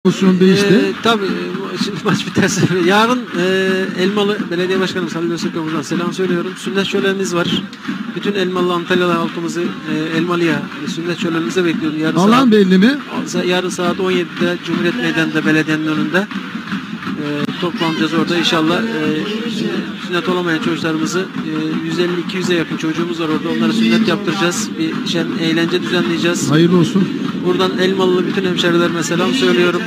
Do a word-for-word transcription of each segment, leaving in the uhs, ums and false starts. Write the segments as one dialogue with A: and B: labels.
A: Pozisyon değişti.
B: Ee, tabii şimdi maç biterse yarın e, Elmalı Belediye Başkanı Salih Öztürk'e buradan selam söylüyorum. Sünnet şölenimiz var. Bütün Elmalı Antalyalı halkımızı e, Elmalı'ya sünnet şölenimize bekliyorum. Yarın
A: Alan
B: saat,
A: belli mi?
B: Yarın saat on yedide Cumhuriyet Meydanı'nda belediyenin önünde e, toplanacağız orada inşallah. E, sünnet olamayan çocuklarımızı e, yüz elli iki yüze yakın çocuğumuz var orada. Onlara sünnet yaptıracağız. Bir şen, eğlence düzenleyeceğiz.
A: Hayırlı olsun.
B: Buradan Elmalılı bütün hemşerilerime selam söylüyorum.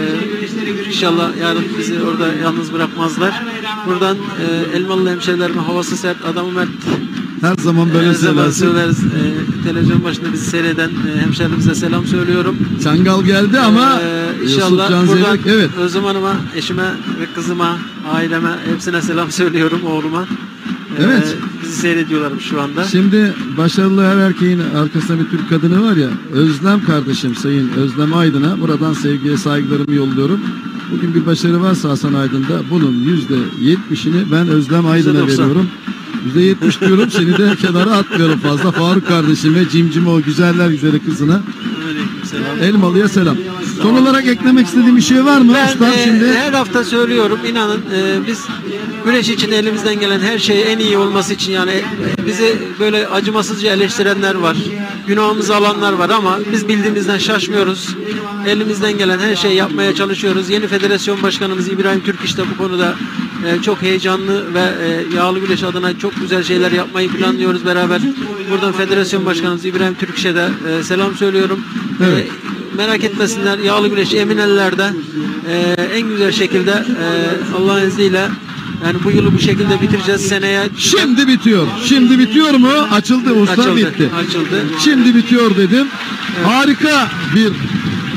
B: Ee, inşallah yarın bizi orada yalnız bırakmazlar. Buradan e, Elmalılı hemşerilerime havası sert, adamı mert.
A: Her zaman böyle
B: Her zaman
A: söylersin.
B: söyleriz. E, televizyon başında bizi seyreden e, hemşerilerimize selam söylüyorum.
A: Çangal geldi ama
B: ee,
A: Yusuf
B: inşallah
A: Can
B: buradan
A: Zeyrek, evet.
B: Özlem Hanım'a, eşime ve kızıma, aileme hepsine selam söylüyorum, oğluma. Ee,
A: Evet.
B: Bizi seyrediyorlar şu anda.
A: Şimdi başarılı her erkeğin arkasında bir Türk kadını var ya, Özlem kardeşim, Sayın Özlem Aydın'a buradan sevgiye saygılarımı yolluyorum. Bugün bir başarı varsa Hasan Aydın'da bunun yüzde yetmişini ben Özlem Aydın'a veriyorum. yüzde yetmiş diyorum, seni de kenara atmıyorum fazla. Faruk kardeşime, Cimcime, o güzeller güzeli kızına.
B: Selam.
A: Elmalı'ya selam. Son olarak eklemek istediğim bir şey var mı?
B: Ben
A: Ustam,
B: e,
A: şimdi
B: her hafta söylüyorum, inanın e, biz güreş için elimizden gelen her şeyi en iyi olması için, yani e, bizi böyle acımasızca eleştirenler var, günahımızı alanlar var ama biz bildiğimizden şaşmıyoruz. Elimizden gelen her şeyi yapmaya çalışıyoruz. Yeni federasyon başkanımız İbrahim Türkiş de bu konuda e, çok heyecanlı ve e, yağlı güreş adına çok güzel şeyler yapmayı planlıyoruz beraber. Buradan federasyon başkanımız İbrahim Türkiş'e de e, selam söylüyorum.
A: Evet.
B: E, merak etmesinler, yağlı güreş emin ellerde e, en güzel şekilde e, Allah'ın izniyle, yani bu yılı bu şekilde bitireceğiz. Seneye
A: şimdi bitiyor. Şimdi bitiyor mu? Açıldı usta,
B: açıldı,
A: bitti.
B: açıldı.
A: Şimdi bitiyor dedim.
B: Evet.
A: Harika bir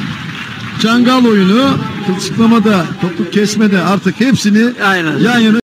A: Çangal oyunu, kılçıklamada, topuk kesmede artık hepsini
B: Aynen.
A: yan yana